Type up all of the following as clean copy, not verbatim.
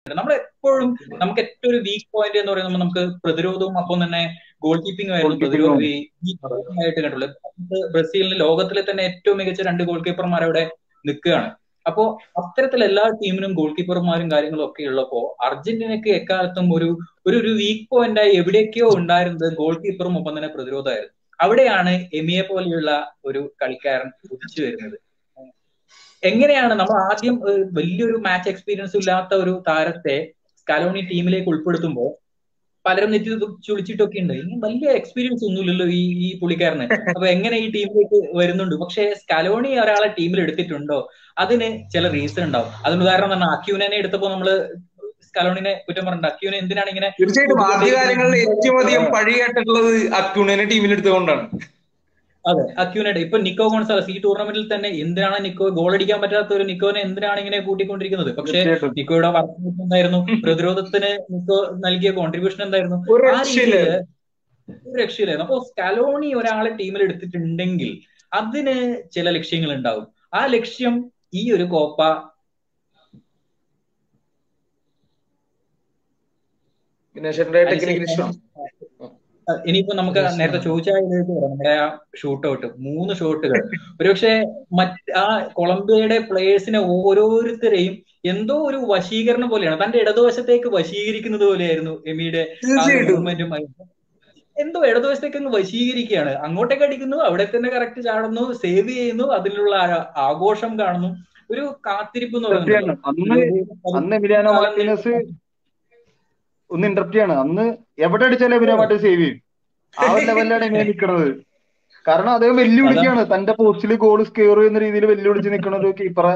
നമ്മൾ എപ്പോഴും നമുക്ക് ഏറ്റവും ഒരു വീക്ക് പോയിന്റ് എന്ന് പറയുന്നത് നമുക്ക് പ്രതിരോധവും അപ്പം തന്നെ ഗോൾ കീപ്പിംഗും ആയിരുന്നു ആയിട്ട് കണ്ടുള്ളൂ. ബ്രസീലിന് ലോകത്തിലെ തന്നെ ഏറ്റവും മികച്ച 2 ഗോൾ കീപ്പർമാർ അവിടെ നിൽക്കുകയാണ്. അപ്പോ അത്തരത്തിൽ എല്ലാ ടീമിനും ഗോൾ കീപ്പർമാരും കാര്യങ്ങളും ഒക്കെ ഉള്ളപ്പോ അർജന്റീനക്ക് എക്കാലത്തും ഒരു വീക്ക് പോയിന്റായി എവിടെയൊക്കെയോ ഉണ്ടായിരുന്നത് ഗോൾ കീപ്പറും ഒപ്പം തന്നെ പ്രതിരോധമായിരുന്നു. അവിടെയാണ് എമിയെ പോലെയുള്ള ഒരു കളിക്കാരൻ ഉദിച്ചു വരുന്നത്. എങ്ങനെയാണ് നമ്മൾ ആദ്യം വലിയൊരു മാച്ച് എക്സ്പീരിയൻസ് ഇല്ലാത്ത ഒരു താരത്തെ സ്കാലോണി ടീമിലേക്ക് ഉൾപ്പെടുത്തുമ്പോൾ പലരും നെറ്റി ചുളിച്ചിട്ടൊക്കെ ഉണ്ട്, ഇനി വലിയ എക്സ്പീരിയൻസ് ഒന്നുമില്ലല്ലോ ഈ പുള്ളിക്കാരന്, അപ്പൊ എങ്ങനെ ഈ ടീമിലേക്ക് വരുന്നുണ്ട്? പക്ഷെ സ്കാലോണി ഒരാളെ ടീമിൽ എടുത്തിട്ടുണ്ടോ അതിന് ചില റീസൺ ഉണ്ടാവും. അതിന് ഉദാഹരണം തന്നെ അക്യൂനെ എടുത്തപ്പോ നമ്മള് സ്കാലോണിനെ കുറ്റം പറഞ്ഞിട്ടുണ്ട്. അക്യൂനെ എന്തിനാണ് ഇങ്ങനെ? തീർച്ചയായിട്ടും ആദ്യകാലങ്ങളിൽ ഏറ്റവും അധികം പഴി കേട്ടിട്ടുള്ളത് അക്യൂനെ ടീമിലെടുത്തുകൊണ്ടാണ്. അതെ, അക്യൂനയുടെ ഇപ്പൊ നിക്കോ ഗോൺസാലസ് ഈ ടൂർണമെന്റിൽ തന്നെ എന്തിനാണ് നിക്കോ ഗോൾ അടിക്കാൻ പറ്റാത്ത ഒരു നിക്കോനെ എന്തിനാണ് ഇങ്ങനെ കൂട്ടിക്കൊണ്ടിരിക്കുന്നത്? പക്ഷെ നിക്കോയുടെ വർക്ക് എന്തായിരുന്നു? പ്രതിരോധത്തിന് നിക്കോ നൽകിയ കോൺട്രിബ്യൂഷൻ എന്തായിരുന്നു? ആ രീതിയിൽ ഒരു രക്ഷയില്ലായിരുന്നു. അപ്പൊ സ്കാലോണി ഒരാളെ ടീമിൽ എടുത്തിട്ടുണ്ടെങ്കിൽ അതിന് ചില ലക്ഷ്യങ്ങൾ ഉണ്ടാവും. ആ ലക്ഷ്യം ഈ ഒരു കോപ്പ ഇനിയിപ്പോ നമുക്ക് നേരത്തെ ചോദിച്ചാൽ നമ്മുടെ ആ ഷൂട്ട് ഔട്ട് 3 ഷോട്ടുകൾ ഒരുപക്ഷെ ആ കൊളംബിയയുടെ പ്ലേയേഴ്സിനെ ഓരോരുത്തരെയും എന്തോ ഒരു വശീകരണം പോലെയാണ്, തന്റെ ഇടതുവശത്തേക്ക് വശീകരിക്കുന്നത് പോലെയായിരുന്നു എമിയുടെ മൂവ്മെന്റും. എന്തോ ഇടതുവശത്തേക്ക് അങ്ങ് വശീകരിക്കുകയാണ്, അങ്ങോട്ടേക്ക് അടിക്കുന്നു, അവിടെ തന്നെ കറക്റ്റ് ചാടുന്നു, സേവ് ചെയ്യുന്നു, അതിലുള്ള ആഘോഷം കാണുന്നു, ഒരു കാത്തിരിപ്പ് എന്ന് പറയുന്നത്. ഒന്ന് ഇന്റർപ്റ്റ് ചെയ്യാണ്, അന്ന് എവിടെ അടിച്ചാലും എമിലിയാനോ സേവ് ചെയ്യും. ആ ഒരു ലെവലിലാണ് എമിലിയാനോ നിൽക്കുന്നത്. കാരണം അദ്ദേഹം വെല്ലുവിളിക്കുകയാണ്, തന്റെ പോസ്റ്റിൽ ഗോൾ സ്കെയർ ചെയ്യുന്ന രീതിയിൽ വെല്ലുവിളിച്ച് നിൽക്കുന്ന ഒരു കീപ്പറെ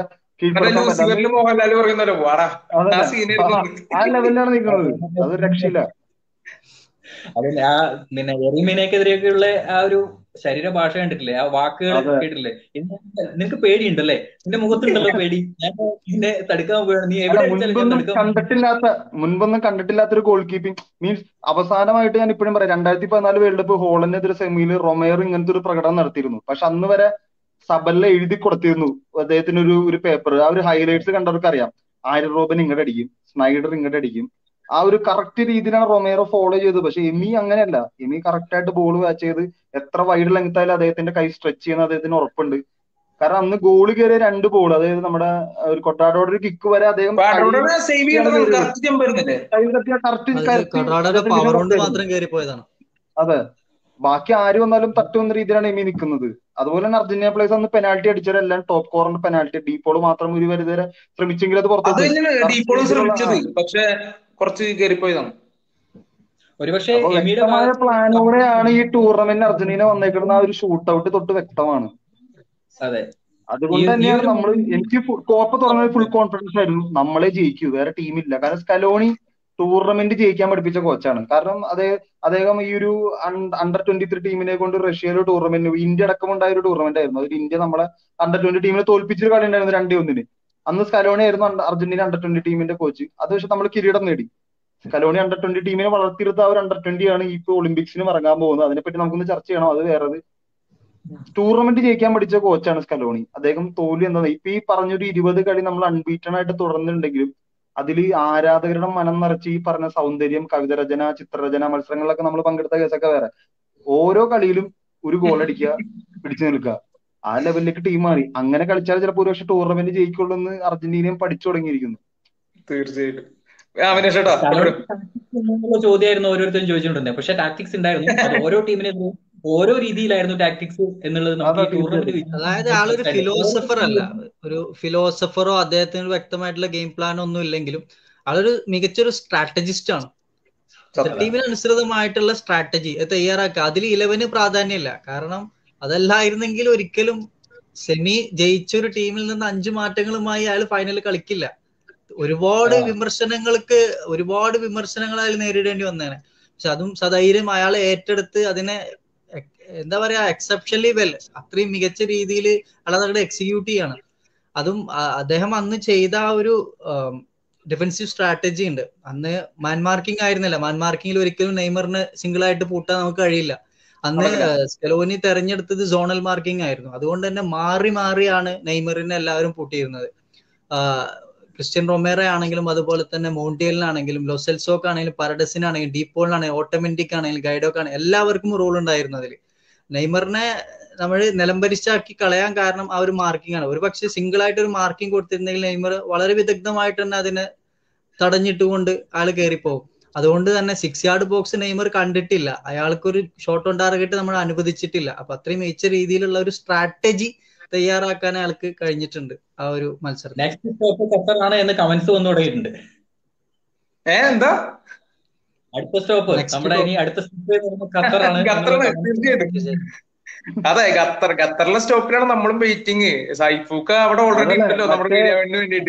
ആ ലെവലിലാണ് നിൽക്കുന്നത്. അത് രക്ഷയില്ല. അതല്ല, ആ പിന്നെ എറിമിനെക്കെതിരെയൊക്കെയുള്ള ആ ഒരു ശരീരഭാഷ കണ്ടിട്ടില്ലേ, ആ വാക്കുകൾ കേട്ടില്ലേ? നിനക്ക് പേടിയുണ്ടല്ലേ, നിന്റെ മുഖത്തുണ്ടല്ലോ പേടി, ഞാൻ നിന്നെ തടുക്കാൻ പോവുകയാണ്, നീ എവിടെ മുൻപൊന്നും കണ്ടിട്ടില്ലാത്തൊരു ഗോൾ കീപ്പിംഗ് മീൻസ് അവസാനമായിട്ട് ഞാൻ ഇപ്പോഴും പറയാം, 2014 വേൾഡ് കപ്പ് ഹോളണ്ടിനെതിരെ സെമിയിൽ റൊമേറോ ഇങ്ങനത്തെ ഒരു പ്രകടനം നടത്തിയിരുന്നു. പക്ഷെ അന്ന് വരെ സബലിൽ എഴുതി കൊടുത്തിരുന്നു അദ്ദേഹത്തിന് ഒരു പേപ്പർ. ആ ഒരു ഹൈലൈറ്റ്സ് കണ്ടവർക്ക് അറിയാം, ആര്യൻ റോബൻ ഇങ്ങോട്ട് അടിക്കും, സ്നൈഡർ ഇങ്ങോട്ട് അടിക്കും. ആ ഒരു കറക്റ്റ് രീതിയിലാണ് റൊമേറോ ഫോളോ ചെയ്തത്. പക്ഷെ എമി അങ്ങനെയല്ല, എമി കറക്റ്റ് ആയിട്ട് ബോൾ വാച്ച് ചെയ്ത് എത്ര വൈഡ് ലെങ്ത് ആയാലും അദ്ദേഹത്തിന്റെ കൈ സ്ട്രെച്ച് ചെയ്യുന്ന അദ്ദേഹത്തിന് ഉറപ്പുണ്ട്. കാരണം അന്ന് ഗോൾ കയറിയ 2 ബോൾ, അതായത് നമ്മുടെ ഒരു കൊട്ടാടോടെ ഒരു കിക്ക് വരെ അദ്ദേഹം അതെ, ബാക്കി ആര് വന്നാലും തട്ടുന്ന രീതിയിലാണ് എമി നിൽക്കുന്നത്. അതുപോലെ തന്നെ അർജന്റീന പ്ലേയേഴ്സ് അന്ന് പെനാൽറ്റി അടിച്ചവരെല്ലാം ടോപ്പ് കോർണർ പെനാൽറ്റി, ഡീപ്പോൾ മാത്രം ഒരു പരിധി ശ്രമിച്ചെങ്കിൽ അത് പുറത്തു. വ്യക്തമായ പ്ലാനോടെയാണ് ഈ ടൂർണമെന്റ് അർജന്റീന വന്നേക്കുന്ന. ആ ഒരു ഷൂട്ട് ഔട്ട് തൊട്ട് വ്യക്തമാണ്. അതുകൊണ്ട് തന്നെയാണ് നമ്മൾ, എനിക്ക് കോപ്പ തുടങ്ങുന്നത് ഫുൾ കോൺഫിഡൻസ് ആയിരുന്നു, നമ്മളെ ജയിക്കൂ, വേറെ ടീമില്ല. കാരണം സ്കലോണി ടൂർണമെന്റ് ജയിക്കാൻ പഠിപ്പിച്ച കോച്ചാണ്. കാരണം അദ്ദേഹം ഈ ഒരു അണ്ടർ 23 ടീമിനെ കൊണ്ട് റഷ്യയിലെ ടൂർണമെന്റ്, ഇന്ത്യ അടക്കമുണ്ടായ ഒരു ടൂർണമെന്റ് ആയിരുന്നു. അതിൽ ഇന്ത്യ നമ്മളെ അണ്ടർ 20 ടീമിനെ തോൽപ്പിച്ചൊരു കളി ഉണ്ടായിരുന്നു 2-1. അന്ന് സ്കലോണി ആയിരുന്നു അർജന്റീന അണ്ടർ 20 ടീമിന്റെ കോച്ച്. അത് പക്ഷെ നമ്മൾ കിരീടം നേടി. സ്കലോണി അണ്ടർ 20 ടീമിനെ വളർത്തിയെടുത്ത ആ ഒരു അണ്ടർ 20 ആണ് ഇപ്പൊ ഒളിമ്പിക്സിന് ഇറങ്ങാൻ പോകുന്നത്. അതിനെപ്പറ്റി നമുക്കൊന്ന് ചർച്ച ചെയ്യണം, അത് വേറെ. ടൂർണമെന്റ് ജയിക്കാൻ പഠിച്ച കോച്ചാണ് സ്കലോണി. അദ്ദേഹം തോൽവി എന്താ, ഇപ്പൊ ഈ പറഞ്ഞൊരു 20 കളി നമ്മൾ അൺബീറ്റൺ ആയിട്ട് തുടർന്നിട്ടുണ്ടെങ്കിലും അതിൽ ആരാധകരുടെ മനം നിറച്ച് ഈ പറഞ്ഞ സൗന്ദര്യം, കവിതരചന, ചിത്രരചന മത്സരങ്ങളിലൊക്കെ നമ്മൾ പങ്കെടുത്ത കേസൊക്കെ വേറെ. ഓരോ കളിയിലും ഒരു ഗോൾ അടിക്കുക, പിടിച്ചു നിൽക്കുക, ആ ലെവലിലേക്ക് ടീം മാറി. അങ്ങനെ കളിച്ചാൽ ചിലപ്പോൾ ഒരു പക്ഷെ ടൂർണമെന്റ് ജയിക്കുള്ളൂ എന്ന് അർജന്റീനയും പഠിച്ചു തുടങ്ങിയിരിക്കുന്നു. തീർച്ചയായിട്ടും ചോദ്യമായിരുന്നു ഓരോരുത്തരും ചോദിച്ചിട്ടുണ്ടെങ്കിൽ, പക്ഷെ ടാക്ടിക്സ് ഉണ്ടായിരുന്നു. ഓരോ ടീമിനും ഓരോ രീതിയിലായിരുന്നു ടാക്ടിക്സ് എന്നുള്ളത് നമുക്ക്. അതായത് ആളൊരു ഫിലോസഫർ അല്ല, ഒരു ഫിലോസഫറോ അദ്ദേഹത്തിന് വ്യക്തമായിട്ടുള്ള ഗെയിം പ്ലാനോ ഒന്നും ഇല്ലെങ്കിലും ആളൊരു മികച്ചൊരു സ്ട്രാറ്റജിസ്റ്റ് ആണ്. ടീമിനനുസൃതമായിട്ടുള്ള സ്ട്രാറ്റജി തയ്യാറാക്കുക, അതിൽ 11 പ്രാധാന്യമില്ല. കാരണം അതല്ലായിരുന്നെങ്കിൽ ഒരിക്കലും സെമി ജയിച്ചൊരു ടീമിൽ നിന്ന് 5 മാറ്റങ്ങളുമായി അയാൾ ഫൈനൽ കളിക്കില്ല. ഒരുപാട് വിമർശനങ്ങൾ അയാൾ നേരിടേണ്ടി വന്നേനെ. പക്ഷെ അതും സധൈര്യം അയാൾ ഏറ്റെടുത്ത് അതിനെ എന്താ പറയാ എക്സെപ്ഷനലി വെൽ, അത്രയും മികച്ച രീതിയിൽ അയാൾ എക്സിക്യൂട്ട് ചെയ്യാണ്. അതും അദ്ദേഹം അന്ന് ചെയ്ത ആ ഒരു ഡിഫൻസീവ് സ്ട്രാറ്റജി ഉണ്ട്. അന്ന് മാൻ മാർക്കിംഗ് ആയിരുന്നില്ല. മാൻ മാർക്കിംഗിൽ ഒരിക്കലും നെയ്മറിന് സിംഗിൾ ആയിട്ട് പൂട്ടാൻ നമുക്ക് കഴിയില്ല. അന്ന് സ്കലോനി തെരഞ്ഞെടുത്തത് സോണൽ മാർക്കിംഗ് ആയിരുന്നു. അതുകൊണ്ട് തന്നെ മാറിയാണ് നെയ്മറിനെ എല്ലാവരും പൂട്ടിയിരുന്നത്. ക്രിസ്ത്യൻ റൊമേറോ ആണെങ്കിലും അതുപോലെ തന്നെ മോണ്ടിയലിനാണെങ്കിലും ലൊസെൽസോക്ക് ആണെങ്കിലും പരഡസിനാണെങ്കിലും ഡീപോളിനാണെങ്കിലും ഓട്ടോമെന്റിക് ആണെങ്കിലും ഗൈഡോക്ക് ആണെങ്കിലും എല്ലാവർക്കും റോൾ ഉണ്ടായിരുന്നു അതിൽ. നെയ്മറിനെ നമ്മൾ നിലംപരിശാക്കി കളയാൻ കാരണം ആ ഒരു മാർക്കിംഗ് ആണ്. ഒരു പക്ഷെ സിംഗിൾ ആയിട്ട് ഒരു മാർക്കിംഗ് കൊടുത്തിരുന്നെങ്കിൽ നെയ്മർ വളരെ വിദഗ്ധമായിട്ട് തന്നെ അതിനെ തടഞ്ഞിട്ടുകൊണ്ട് ആള് കയറിപ്പോകും. അതുകൊണ്ട് തന്നെ 6 യാർഡ് ബോക്സ് നെയ്മർ കണ്ടിട്ടില്ല, അയാൾക്കൊരു ഷോട്ട് ഓൺ ടാർഗറ്റ് നമ്മൾ അനുവദിച്ചിട്ടില്ല. അപ്പൊ അത്രയും മികച്ച രീതിയിലുള്ള ഒരു സ്ട്രാറ്റജി തയ്യാറാക്കാൻ അയാൾക്ക് കഴിഞ്ഞിട്ടുണ്ട് ആ ഒരു മത്സരം. നെക്സ്റ്റ് സ്റ്റോപ്പ് ഖത്തറാണ് എന്ന് കമന്റ്സ് വന്നു തുടങ്ങിയിട്ടുണ്ട്. എന്താ അടുത്ത സ്റ്റോപ്പ് നമ്മുടെ ഇനി അടുത്ത സ്റ്റോപ്പ് ഖത്തറാണ്. അതെ, ഖത്തറിലെ സ്റ്റോപ്പിലാണ് നമ്മളും വെയിറ്റിംഗ്. സൈഫൂക്ക അവിടെ ഓൾറെഡി ഉണ്ടല്ലോ നമ്മുടെ വേണ്ടിട്ട്.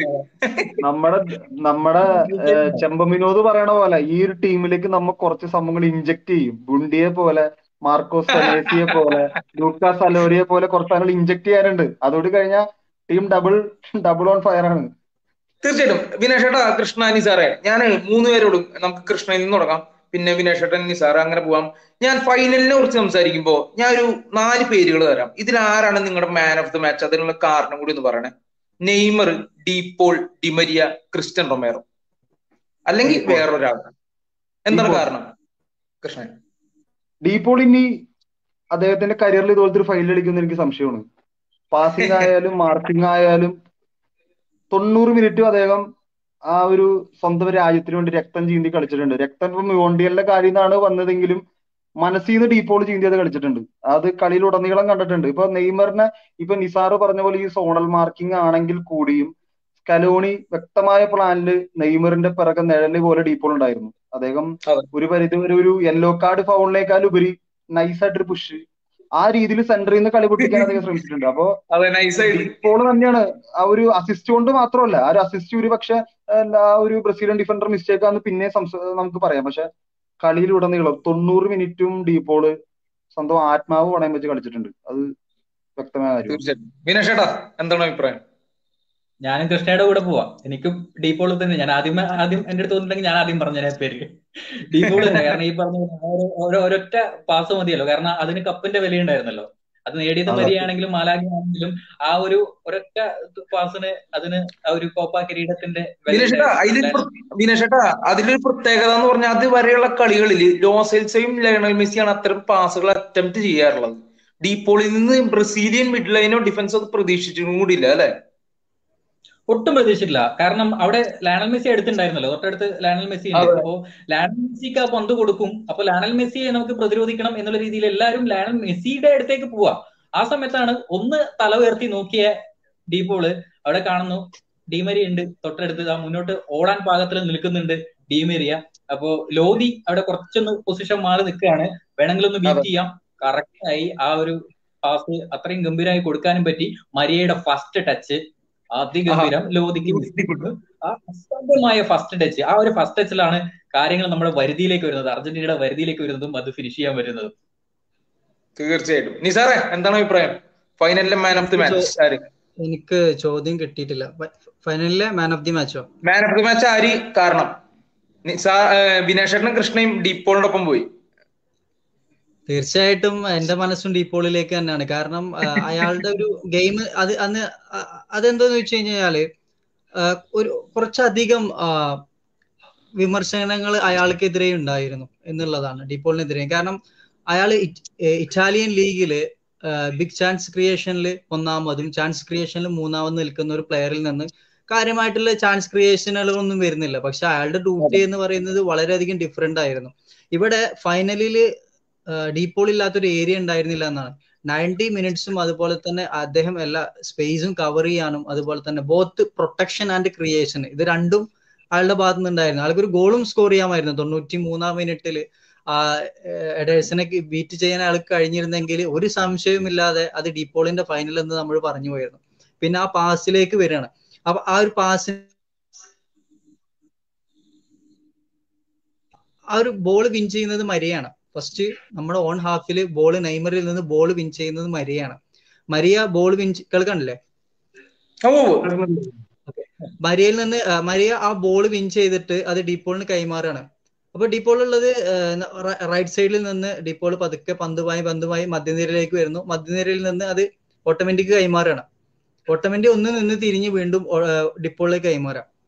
നമ്മുടെ ചെമ്പ വിനോദ് പറയണ പോലെ ഈ ഒരു ടീമിലേക്ക് നമ്മ കുറച്ച് സംഭവങ്ങൾ ഇഞ്ചക്ട് ചെയ്യും. ബുണ്ടിയെ പോലെ, മാർക്കോസ് സെനേസിയെ പോലെ, ലൂക്കാസ് അലോരിയെ പോലെ കുറച്ച് ആളുകൾ ഇഞ്ചക്ട് ചെയ്യാനുണ്ട്. അതോട് കഴിഞ്ഞാൽ ടീം ഡബിൾ ഓൺ ഫയർ ആണ്. തീർച്ചയായിട്ടും. വിനേഷേട്ടാ, കൃഷ്ണ, നിസാറെ, ഞാൻ 3 പേരോടും നമുക്ക് കൃഷ്ണയിൽ നിന്ന് തുടങ്ങാം, പിന്നെ വിനേഷേട്ടൻ, നിസാർ, അങ്ങനെ പോവാം. ഞാൻ ഫൈനലിനെ കുറിച്ച് സംസാരിക്കുമ്പോ ഞാൻ ഒരു 4 പേരുകൾ തരാം. ഇതിൽ ആരാണ് നിങ്ങളുടെ മാൻ ഓഫ് ദി മാച്ച്? അതിനുള്ള കാരണം കൂടി ഒന്ന് പറയണേ. Neymar, De Paul, Di Maria, Cristian Romero, അല്ലെങ്കിൽ വേറൊരാളാണ്. എന്താണ് കാരണം കൃഷ്ണൻ? ഡീപോൾ ഇനി അദ്ദേഹത്തിന്റെ കരിയറിൽ ഇതുപോലത്തെ ഒരു ഫൈനൽ അടിക്കുന്ന എനിക്ക് സംശയമാണ്. പാസിംഗ് ആയാലും മാർക്കിംഗ് ആയാലും 90 മിനിറ്റും അദ്ദേഹം ആ ഒരു സ്വന്തം രാജ്യത്തിന് വേണ്ടി രക്തം ചീന്തി കളിച്ചിട്ടുണ്ട്. രക്തം ഇപ്പം മോണ്ടിയലിന്റെ കാര്യം നിന്നാണ് വന്നതെങ്കിലും മനസ്സിൽ നിന്ന് ഡീപോൾ ചീന്തി അത് കളിച്ചിട്ടുണ്ട്. അത് കളിയിലുടനീളം കണ്ടിട്ടുണ്ട്. ഇപ്പൊ നെയ്മറിനെ ഇപ്പൊ നിസാറ് പറഞ്ഞ പോലെ ഈ സോണൽ മാർക്കിംഗ് ആണെങ്കിൽ കൂടിയും സ്കലോണി വ്യക്തമായ പ്ലാനില് നെയ്മറിന്റെ പിറകെ നിഴല് പോലെ ഡീപോൾ ഉണ്ടായിരുന്നു. അദ്ദേഹം ഒരു പരിധി വരെ ഒരു യെല്ലോ കാർഡ് ഫൗളിനേക്കാൾ ഉപരി നൈസായിട്ടൊരു പുഷ് ആ രീതിയിൽ സെന്ററിൽ നിന്ന് കളി പൊട്ടിക്കാൻ അദ്ദേഹം ശ്രമിച്ചിട്ടുണ്ട്. അപ്പൊ ഡീപോൾ തന്നെയാണ് ആ ഒരു അസിസ്റ്റ് കൊണ്ട് മാത്രമല്ല, ആ ഒരു അസിസ്റ്റ് ഒരു പക്ഷെ ആ ഒരു ബ്രസീലിയൻ ഡിഫൻഡർ മിസ്റ്റേക്ക് ആണെന്ന് പിന്നെ നമുക്ക് പറയാം. പക്ഷെ കളിയിലുടനീളം 90 മിനിറ്റും ഡീപോള് സ്വന്തം ആത്മാവ് പണയം വെച്ച് കളിച്ചിട്ടുണ്ട്. അത് വ്യക്തമായ കാര്യം. വിനേഷേട്ടാ, എന്താണ് അഭിപ്രായം? ഞാനും കൃഷ്ണയുടെ കൂടെ പോവാം. എനിക്കും ഡീപോൾ തന്നെ. ഞാൻ ആദ്യം എന്റെ അടുത്ത് തോന്നിട്ടുണ്ടെങ്കിൽ ഞാൻ ആദ്യം പറഞ്ഞ പേര് ഡീപോൾ തന്നെ. കാരണം ഈ പറഞ്ഞ ഒരൊറ്റ പാസ് മതിയല്ലോ. കാരണം അതിന് കപ്പിന്റെ വിലയുണ്ടായിരുന്നല്ലോ. അത് നേടിയത് മരിയാണെങ്കിലും മാലാഗി ആണെങ്കിലും ആ ഒരു ഒരൊറ്റ പാസിന് അതിന് ആ ഒരു കോപ്പ കിരീടത്തിന്റെ വിനേഷേട്ടാ, അതിലൊരു പ്രത്യേകത എന്ന് പറഞ്ഞാൽ അതുവരെയുള്ള കളികളിൽ ലോസെൽസയും ലയണൽ മെസ്സിയാണ് അത്തരം പാസുകൾ അറ്റംപ്റ്റ് ചെയ്യാറുള്ളത്. ഡീപോളിൽ നിന്ന് ബ്രസീലിയൻ മിഡ് ലൈനോ ഡിഫൻസോ പ്രതീക്ഷിച്ചും കൂടിയില്ല അല്ലെ? ഒട്ടും പ്രതീക്ഷിച്ചില്ല. കാരണം അവിടെ ലയണൽ മെസ്സി എടുത്തിട്ടുണ്ടായിരുന്നല്ലോ, തൊട്ടടുത്ത് ലയണൽ മെസ്സി ഉണ്ട്. അപ്പോ ലയണൽ മെസ്സിക്ക് ആ പന്ത് കൊടുക്കും. അപ്പൊ ലയണൽ മെസ്സിയെ നമുക്ക് പ്രതിരോധിക്കണം എന്നുള്ള രീതിയിൽ എല്ലാവരും ലയണൽ മെസ്സിയുടെ അടുത്തേക്ക് പോവാ. ആ സമയത്താണ് ഒന്ന് തല ഉയർത്തി നോക്കിയ ഡീപോള് അവിടെ കാണുന്നു ഡിമരിയ ഉണ്ട് തൊട്ടടുത്ത്. ആ മുന്നോട്ട് ഓടാൻ പാകത്തിൽ നിൽക്കുന്നുണ്ട് ഡിമരിയ. അപ്പോ ലോധി അവിടെ കുറച്ചൊന്ന് പൊസിഷൻ മാറി നിൽക്കുകയാണ്, വേണമെങ്കിൽ ഒന്ന് ബീറ്റ് ചെയ്യാം. കറക്റ്റായി ആ ഒരു പാസ് അത്രയും ഗംഭീരമായി കൊടുക്കാനും പറ്റി. മരിയയുടെ ഫസ്റ്റ് ടച്ച് അതിഗംഭീരം. ലോധിക്ക് ആ അസാധ്യമായ ഫസ്റ്റ് ടച്ച്. ആ ഒരു ഫസ്റ്റ് ടച്ചിലാണ് കാര്യങ്ങൾ നമ്മുടെ വരുതിയിലേക്ക് വരുന്നത്, അർജന്റീനയുടെ വരുതിയിലേക്ക് വരുന്നതും അത് ഫിനിഷ് ചെയ്യാൻ വരുന്നതും. തീർച്ചയായിട്ടും. നിസാറെ, എന്താണ് അഭിപ്രായം? ഫൈനലിലെ മാൻ ഓഫ് ദി മാച്ച് ആര്? എനിക്ക് ചോദ്യം കിട്ടിയിട്ടില്ല. ഫൈനലിലെ മാൻ ഓഫ് ദി മാച്ചോ? മാൻ ഓഫ് ദി മാച്ച് ആര്? കാരണം വിനേഷേട്ടനും കൃഷ്ണയും ഡീപോളിനൊപ്പം പോയി. തീർച്ചയായിട്ടും എന്റെ മനസ്സും ഡീപോളിലേക്ക് തന്നെയാണ്. കാരണം അയാളുടെ ഒരു ഗെയിം അതെന്താന്ന് വെച്ച് കഴിഞ്ഞാല് ഒരു കുറച്ചധികം വിമർശനങ്ങൾ അയാൾക്കെതിരെ ഉണ്ടായിരുന്നു എന്നുള്ളതാണ്, ഡീപോളിനെതിരെ. കാരണം അയാൾ ഇറ്റാലിയൻ ലീഗില് ബിഗ് ചാൻസ് ക്രിയേഷനിൽ 1ാമതും ചാൻസ് ക്രിയേഷനിൽ 3ാമതും നിൽക്കുന്ന ഒരു പ്ലെയറിൽ നിന്ന് കാര്യമായിട്ടുള്ള ചാൻസ് ക്രിയേഷനുകളൊന്നും വരുന്നില്ല. പക്ഷെ അയാളുടെ ഡ്യൂട്ടി എന്ന് പറയുന്നത് വളരെയധികം ഡിഫറെന്റ് ആയിരുന്നു. ഇവിടെ ഫൈനലിൽ ഡീപോൾ ഇല്ലാത്തൊരു ഏരിയ ഉണ്ടായിരുന്നില്ല എന്നാണ്. 90 മിനിറ്റ്സും അതുപോലെ തന്നെ അദ്ദേഹം എല്ലാ സ്പേസും കവർ ചെയ്യാനും അതുപോലെ തന്നെ ബോത്ത് പ്രൊട്ടക്ഷൻ ആൻഡ് ക്രിയേഷൻ ഇത് രണ്ടും അയാളുടെ ഭാഗത്തു നിന്നുണ്ടായിരുന്നു. അയാൾക്കൊരു ഗോളും സ്കോർ ചെയ്യാമായിരുന്നു. 93ാം മിനിറ്റിൽ എഡേഴ്സിനെ ബീറ്റ് ചെയ്യാൻ അയാൾക്ക് കഴിഞ്ഞിരുന്നെങ്കിൽ ഒരു സംശയവുമില്ലാതെ അത് ഡീപോളിന്റെ ഫൈനൽ എന്ന് നമ്മൾ പറഞ്ഞു പോയിരുന്നു. പിന്നെ ആ പാസിലേക്ക് വരികയാണ്. അപ്പൊ ആ ഒരു പാസ് ആ ഒരു ബോൾ വിൻ ചെയ്യുന്നത് മരിയാണ്. ഫസ്റ്റ് നമ്മുടെ ഓൺ ഹാഫിൽ ബോൾ നെയ്മറിൽ നിന്ന് ബോൾ വിൻ ചെയ്യുന്നത് മരിയാണ്. മരിയ ബോൾ വിൻ കേൾക്കണില്ലേ? മരിയയിൽ നിന്ന് മരിയ ആ ബോൾ വിൻ ചെയ്തിട്ട് അത് ഡീപോളിന് കൈമാറാണ്. അപ്പൊ ഡീപോൾ ഉള്ളത് റൈറ്റ് സൈഡിൽ നിന്ന് ഡീപോൾ പതുക്കെ പന്തുമായി മധ്യനിരയിലേക്ക് വരുന്നു. മധ്യനിരയിൽ നിന്ന് അത് ഓട്ടോമാറ്റിക് കൈമാറാണ്. ഓട്ടോമാറ്റിക് ഒന്ന് നിന്ന് തിരിഞ്ഞ് വീണ്ടും ഡീപോളിലേക്ക് കൈമാറാം.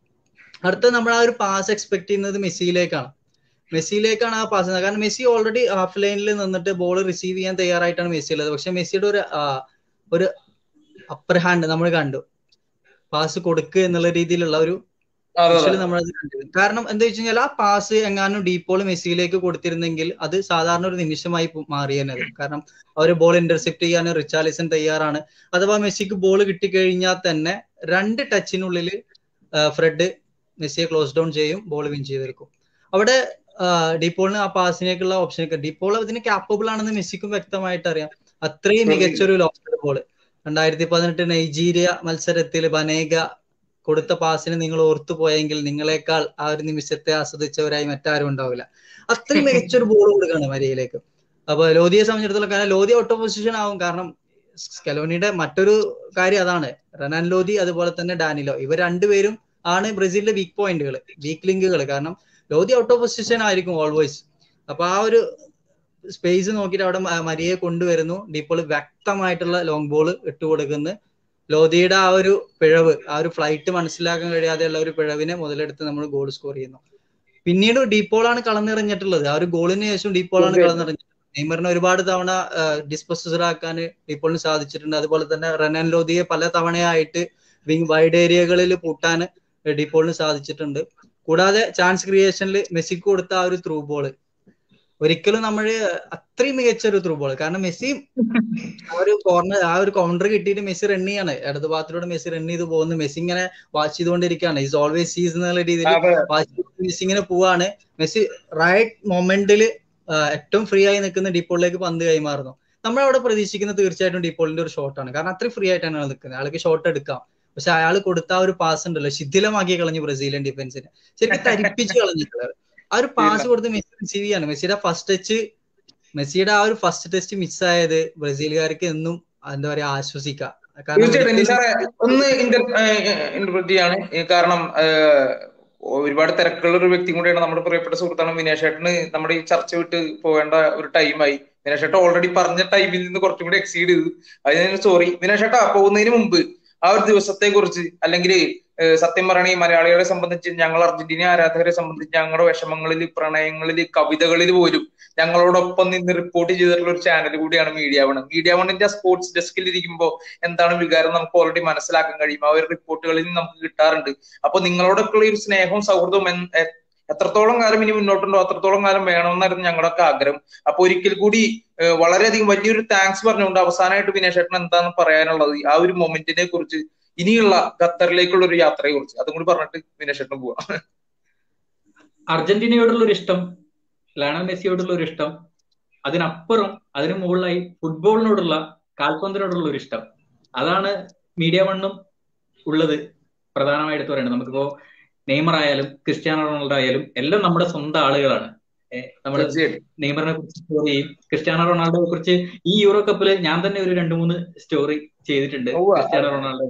അടുത്ത നമ്മൾ ആ ഒരു പാസ് എക്സ്പെക്ട് ചെയ്യുന്നത് മെസ്സിയിലേക്കാണ് ആ പാസ്. കാരണം മെസ്സി ഓൾറെഡി ഹാഫ് ലൈനിൽ നിന്നിട്ട് ബോൾ റിസീവ് ചെയ്യാൻ തയ്യാറായിട്ടാണ് മെസ്സി ഉള്ളത്. പക്ഷെ മെസ്സിയുടെ ഒരു അപ്പർ ഹാൻഡ് നമ്മൾ കണ്ടു, പാസ് കൊടുക്കുക എന്നുള്ള രീതിയിലുള്ള ഒരു വിഷ്വല് നമ്മൾ കണ്ടത്. കാരണം എന്താ വെച്ച് കഴിഞ്ഞാൽ ആ പാസ് എങ്ങാനും ഡീപ്പോൾ മെസ്സിയിലേക്ക് കൊടുത്തിരുന്നെങ്കിൽ അത് സാധാരണ ഒരു നിമിഷമായി മാറിയത്. കാരണം അവർ ബോൾ ഇന്റർസെപ്റ്റ് ചെയ്യാൻ റിച്ചാർലിസൺ തയ്യാറാണ്. അഥവാ മെസ്സിക്ക് ബോൾ കിട്ടിക്കഴിഞ്ഞാൽ തന്നെ 2 ടച്ചിനുള്ളിൽ ഫ്രെഡ് മെസ്സിയെ ക്ലോസ് ഡൗൺ ചെയ്യും, ബോൾ വിൻ ചെയ്തെടുക്കും. അവിടെ ഡീപ്പോളിന് ആ പാസിനേക്കുള്ള ഓപ്ഷൻ, ഡീപ്പോൾ അതിന് ക്യാപ്പബിൾ ആണെന്ന് മെസ്സിക്കും വ്യക്തമായിട്ട് അറിയാം. അത്രയും മികച്ചൊരു ലോക്കൽ ബോൾ 2018 നൈജീരിയ മത്സരത്തിൽ ബനേഗ കൊടുത്ത പാസിന് നിങ്ങൾ ഓർത്തു പോയെങ്കിൽ നിങ്ങളെക്കാൾ ആ ഒരു നിമിഷത്തെ ആസ്വദിച്ചവരായി മറ്റാരും ഉണ്ടാവില്ല. അത്രയും മികച്ചൊരു ബോൾ കൊടുക്കുകയാണ് മരിയയിലേക്ക്. അപ്പൊ ലോധിയെ സംബന്ധിച്ചിടത്തോളം, കാരണം ലോധി ഔട്ട് ഓഫ് പൊസിഷൻ ആവും. കാരണം സ്കലോണിയുടെ മറ്റൊരു കാര്യം അതാണ്, റനാൻ ലോധി അതുപോലെ തന്നെ ഡാനിലോ, ഇവർ രണ്ടുപേരും ആണ് ബ്രസീലിന്റെ വീക്ക് പോയിന്റുകൾ, വീക്ക് ലിങ്കുകൾ. കാരണം ലോധി ഔട്ട് ഓഫ് പൊസിഷൻ ആയിരിക്കും ഓൾവേസ്. അപ്പൊ ആ ഒരു സ്പേസ് നോക്കിയിട്ട് അവിടെ മരിയെ കൊണ്ടുവരുന്നു, ഡീപ്പോൾ വ്യക്തമായിട്ടുള്ള ലോങ് ബോൾ ഇട്ടുകൊടുക്കുന്നു. ലോധിയുടെ ആ ഒരു പിഴവ്, ആ ഒരു ഫ്ലൈറ്റ് മനസ്സിലാക്കാൻ കഴിയാതെയുള്ള ഒരു പിഴവിനെ മുതലെടുത്ത് നമ്മൾ ഗോൾ സ്കോർ ചെയ്യുന്നു. പിന്നീട് ഡീപ്പോളാണ് കളന്നിറങ്ങിയിട്ടുള്ളത്. ആ ഒരു ഗോളിന് ശേഷം ഡീപ്പോളാണ് കളന്നിറങ്ങിയിട്ടുള്ളത്. നെയ്മറിനെ ഒരുപാട് തവണ ഡിസ്പൊസറാക്കാൻ ഡീപ്പോളിന് സാധിച്ചിട്ടുണ്ട്. അതുപോലെ തന്നെ റനാൻ ലോധിയെ പല തവണയായിട്ട് വൈഡ് ഏരിയകളിൽ പൂട്ടാൻ ഡീപ്പോളിന് സാധിച്ചിട്ടുണ്ട്. കൂടാതെ ചാൻസ് ക്രിയേഷനിൽ മെസ്സിക്ക് കൊടുത്ത ആ ഒരു ത്രൂ ബോള് ഒരിക്കലും നമ്മൾ അത്രയും മികച്ച ഒരു ത്രൂ ബോൾ. കാരണം മെസ്സി ആ ഒരു കൗണ്ടർ കിട്ടിയിട്ട് മെസ്സി റൺ ചെയ്യാണ്, ഇടത് ഭാഗത്തിലൂടെ മെസ്സി റൺ ചെയ്ത് പോകുന്നു. മെസ്സി ഇങ്ങനെ വാച്ച് ചെയ്തുകൊണ്ടിരിക്കുകയാണ്, ഈസ് ഓൾവേസ് സീസ് എന്നുള്ള രീതിയിൽ വാച്ച് ചെയ്ത് മെസ്സി ഇങ്ങനെ പോവാണ്. മെസ്സി റൈറ്റ് മൊമെന്റിൽ ഏറ്റവും ഫ്രീ ആയി നിൽക്കുന്ന ഡീപ്പോളിലേക്ക് പന്ത് കൈമാറുന്നു. നമ്മളവിടെ പ്രതീക്ഷിക്കുന്നത് തീർച്ചയായിട്ടും ഡീപ്പോളിന്റെ ഒരു ഷോട്ടാണ്. കാരണം അത്രയും ഫ്രീ ആയിട്ടാണ് അയാൾ നിൽക്കുന്നത്, അയാൾക്ക് ഷോട്ട് എടുക്കാം. പക്ഷെ അയാൾ കൊടുത്ത ആ ഒരു പാസ് ഉണ്ടല്ലോ, ശിഥിലമാക്കി കളഞ്ഞു ബ്രസീലിയൻ ഡിഫൻസിനെ, ശരിക്കും തരിപ്പിച്ച് കളഞ്ഞിട്ടുള്ളത്. ആ ഒരു പാസ് കൊടുത്ത് മെസ്സി റിസീവ് ചെയ്യാണ്. മെസ്സിയുടെ ആ ഒരു ഫസ്റ്റ് ടെസ്റ്റ് മിസ്സായത് ബ്രസീലുകാർക്ക് എന്നും എന്താ പറയാ ആശ്വസിക്കാം. കാരണം ഒരുപാട് തിരക്കുള്ള ഒരു വ്യക്തി കൂടിയാണ് നമ്മുടെ പ്രിയപ്പെട്ട സുഹൃത്താണ് വിനേഷ് ചേട്ടന്. നമ്മുടെ ഈ ചർച്ച വിട്ട് പോകേണ്ട ഒരു ടൈമായി. വിനേഷ് ചേട്ടൻ ഓൾറെഡി പറഞ്ഞ ടൈമിൽ നിന്ന് കുറച്ചും കൂടി എക്സീഡ് ചെയ്തു, അതിന് സോറി. വിനേഷ് ചേട്ടാ, പോകുന്നതിന് മുമ്പ് ആ ഒരു ദിവസത്തെ കുറിച്ച്, അല്ലെങ്കിൽ സത്യം പറയണ ഈ മലയാളികളെ സംബന്ധിച്ച്, ഞങ്ങൾ അർജന്റീന ആരാധകരെ സംബന്ധിച്ച് ഞങ്ങളുടെ വിഷമങ്ങളിൽ, പ്രണയങ്ങളിൽ, കവിതകളിൽ പോലും ഞങ്ങളോടൊപ്പം നിന്ന് റിപ്പോർട്ട് ചെയ്തിട്ടുള്ള ഒരു ചാനൽ കൂടിയാണ് മീഡിയ വൺ. മീഡിയ വണ്ണിന്റെ സ്പോർട്സ് ഡെസ്കിൽ ഇരിക്കുമ്പോൾ എന്താണ് വികാരം നമുക്ക് ഓൾറെഡി മനസ്സിലാക്കാൻ കഴിയും. ആ ഒരു റിപ്പോർട്ടുകളിൽ നിന്ന് നമുക്ക് കിട്ടാറുണ്ട്. അപ്പൊ നിങ്ങളോടൊക്കെയുള്ള ഒരു സ്നേഹവും സൗഹൃദവും എത്രത്തോളം കാലം ഇനി മുന്നോട്ടുണ്ടോ അത്രത്തോളം കാലം വേണമെന്നായിരുന്നു ഞങ്ങളുടെയൊക്കെ ആഗ്രഹം. അപ്പൊ ഒരിക്കൽ കൂടി വളരെയധികം വലിയൊരു താങ്ക്സ് പറഞ്ഞുകൊണ്ട് അവസാനമായിട്ട് വിനേഷ് ചേട്ടൻ എന്താണ് പറയാനുള്ളത് ആ ഒരു മൊമെന്റിനെ കുറിച്ച്, ഇനിയുള്ള ഖത്തറിലേക്കുള്ള ഒരു യാത്രയെ കുറിച്ച്, അതും കൂടി പറഞ്ഞിട്ട് വിനേഷ് ചേട്ടൻ പോവാം. അർജന്റീനയോടുള്ള ഒരു ഇഷ്ടം, ലയണൽ മെസ്സിയോടുള്ള ഒരു ഇഷ്ടം, അതിനപ്പുറം അതിനു മുകളിലായി ഫുട്ബോളിനോടുള്ള, കാൽപന്തിനോടുള്ള ഒരു ഇഷ്ടം, അതാണ് മീഡിയ വണ്ണും ഉള്ളത്. പ്രധാനമായിട്ട് പറയണത്, നമുക്കിപ്പോ നെയ്മർ ആയാലും ക്രിസ്ത്യാനോ റൊണാൾഡോ ആയാലും എല്ലാം നമ്മുടെ സ്വന്തം ആളുകളാണ്. നമ്മൾ നെയ്മറിനെ കുറിച്ച് സ്റ്റോറി ചെയ്യും, ക്രിസ്ത്യാനോ റൊണാൾഡോയെ കുറിച്ച് ഈ യൂറോ കപ്പില് ഞാൻ തന്നെ ഒരു 2-3 സ്റ്റോറി ചെയ്തിട്ടുണ്ട്. ക്രിസ്ത്യാനോ റൊണാൾഡോ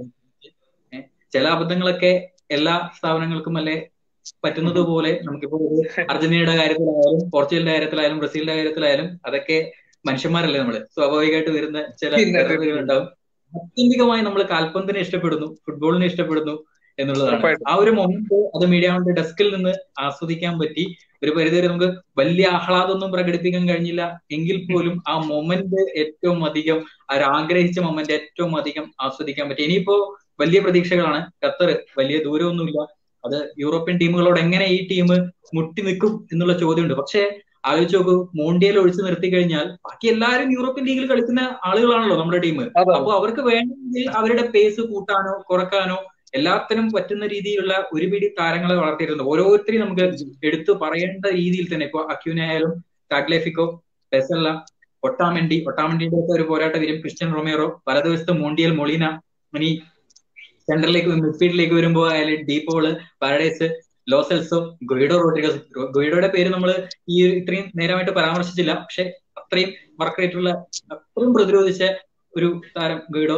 ചില അബദ്ധങ്ങളൊക്കെ എല്ലാ സ്ഥാപനങ്ങൾക്കും അല്ലെ പറ്റുന്നത് പോലെ നമുക്കിപ്പോ അർജന്റീനയുടെ കാര്യത്തിലായാലും പോർച്ചുഗലിന്റെ കാര്യത്തിലായാലും ബ്രസീലിന്റെ കാര്യത്തിലായാലും അതൊക്കെ മനുഷ്യന്മാരല്ലേ നമ്മള്, സ്വാഭാവികമായിട്ട് വരുന്ന ചില ഉണ്ടാവും. ആത്യന്തികമായി നമ്മൾ കാൽപന്തിനെ ഇഷ്ടപ്പെടുന്നു, ഫുട്ബോളിനെ ഇഷ്ടപ്പെടുന്നു എന്നുള്ളതാണ്. ആ ഒരു മൊമെന്റ് അത് മീഡിയ വണ്ണിന്റെ ഡെസ്കിൽ നിന്ന് ആസ്വദിക്കാൻ പറ്റി. ഒരു പരിധിവരെ നമുക്ക് വലിയ ആഹ്ലാദമൊന്നും പ്രകടിപ്പിക്കാൻ കഴിഞ്ഞില്ല എങ്കിൽ പോലും ആ മൊമെന്റ് ഏറ്റവും അധികം, ആഗ്രഹിച്ച മൊമെന്റ് ഏറ്റവും അധികം ആസ്വദിക്കാൻ പറ്റി. ഇനിയിപ്പോ വലിയ പ്രതീക്ഷകളാണ്. ഖത്തർ വലിയ ദൂരമൊന്നുമില്ല. അത് യൂറോപ്യൻ ടീമുകളോട് എങ്ങനെ ഈ ടീം മുട്ടി നിൽക്കും എന്നുള്ള ചോദ്യമുണ്ട്. പക്ഷെ ആലോചിച്ച് നോക്കൂ, മോണ്ടിയൽ ഒഴിച്ചു നിർത്തി കഴിഞ്ഞാൽ ബാക്കി എല്ലാവരും യൂറോപ്യൻ ലീഗിൽ കളിക്കുന്ന ആളുകളാണല്ലോ നമ്മുടെ ടീം. അപ്പൊ അവർക്ക് വേണമെങ്കിൽ അവരുടെ പേസ് കൂട്ടാനോ കുറക്കാനോ എല്ലാത്തിനും പറ്റുന്ന രീതിയിലുള്ള ഒരു പിടി താരങ്ങളെ വളർത്തിയിട്ടുണ്ട്. ഓരോരുത്തരെയും നമുക്ക് എടുത്തു പറയേണ്ട രീതിയിൽ തന്നെ. ഇപ്പൊ അക്യൂന ആയാലും ടാഗ്ലേഫിക്കോ, പെസല്ല, ഒട്ടാമെന്റിയുടെ ഒക്കെ ഒരു പോരാട്ട വീരം ക്രിസ്ത്യൻ റൊമേറോ, വലതുവശത്ത് മോണ്ടിയൽ മൊളീന, ഇനി സെന്ററിലേക്ക് മിഡ്ഫീൽഡിലേക്ക് വരുമ്പോൾ ആയാലും De Paul, Paredes, Lo Celso, Guido Rodriguez. ഗുയിഡോയുടെ പേര് നമ്മൾ ഈ ഇത്രയും നേരമായിട്ട് പരാമർശിച്ചില്ല, പക്ഷെ അത്രയും വർക്ക് റേറ്റുള്ള, അത്രയും പ്രതിരോധിച്ച ഒരു താരം ഗുയിഡോ.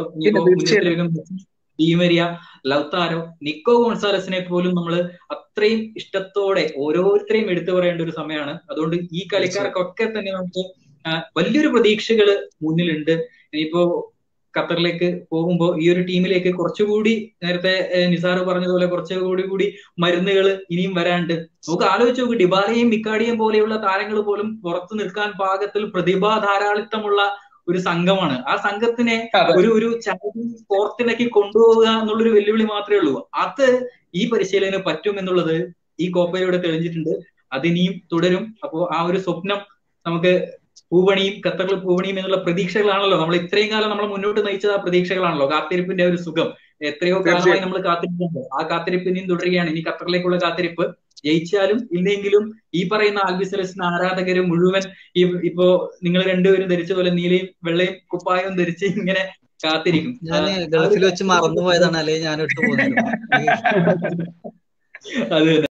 ഡീമരിയ, ലൗതാരോ, നിക്കോ ഗോൺസാലസിനെ പോലും നമ്മൾ അത്രയും ഇഷ്ടത്തോടെ ഓരോരുത്തരെയും എടുത്തു പറയേണ്ട ഒരു സമയമാണ്. അതുകൊണ്ട് ഈ കളിക്കാർക്കൊക്കെ തന്നെ നമുക്ക് വലിയൊരു പ്രതീക്ഷകള് മുന്നിലുണ്ട്. ഇനിയിപ്പോ ഖത്തറിലേക്ക് പോകുമ്പോൾ ഈ ഒരു ടീമിലേക്ക് കുറച്ചുകൂടി നേരത്തെ നിസാർ പറഞ്ഞതുപോലെ കുറച്ചുകൂടി മരുന്നുകൾ ഇനിയും വരാണ്ട്. നമുക്ക് ആലോചിച്ച് നോക്ക്, ഡിബാലയും മിക്കാഡിയും പോലെയുള്ള താരങ്ങൾ പോലും പുറത്തു നിൽക്കാൻ പാകത്തിൽ പ്രതിഭാ ധാരാളിത്തമുള്ള ഒരു സംഘമാണ്. ആ സംഘത്തിനെ ഒരു ചാമ്പ്യൻസ് ഫോർത്തിലേക്ക് കൊണ്ടുപോവുക എന്നുള്ളൊരു വെല്ലുവിളി മാത്രമേ ഉള്ളൂ. അത് ഈ പരിശീലനത്തിന് പറ്റും എന്നുള്ളത് ഈ കോപ്പയിലൂടെ തെളിഞ്ഞിട്ടുണ്ട്. അതിനിയും തുടരും. അപ്പോ ആ ഒരു സ്വപ്നം നമുക്ക് പൂവണിയും, ഖത്തറിൽ പൂവണിയും എന്നുള്ള പ്രതീക്ഷകളാണല്ലോ നമ്മൾ ഇത്രയും കാലം നമ്മൾ മുന്നോട്ട് നയിച്ചത്. ആ പ്രതീക്ഷകളാണല്ലോ, കാത്തിരിപ്പിന്റെ ഒരു സുഖം. എത്രയോ കാലമായി നമ്മൾ കാത്തിരിപ്പുണ്ട്. ആ കാത്തിരിപ്പ് ഇനിയും തുടരുകയാണ്. ഇനി ഖത്തറിലേക്കുള്ള കാത്തിരിപ്പ്. ജയിച്ചാലും ഇല്ലെങ്കിലും ഈ പറയുന്ന ആൽബിസെലസ്റ്റിന് ആരാധകര് മുഴുവൻ ഇപ്പോ നിങ്ങൾ രണ്ടുപേരും ധരിച്ച പോലെ നീലയും വെള്ളയും കുപ്പായവും ധരിച്ച് ഇങ്ങനെ കാത്തിരിക്കും. ഞാൻ ഗൾഫിൽ വെച്ച് മറന്നുപോയതാണ്, അല്ലെങ്കിൽ ഞാൻ ഇട്ടു പോകുന്നത്. അത്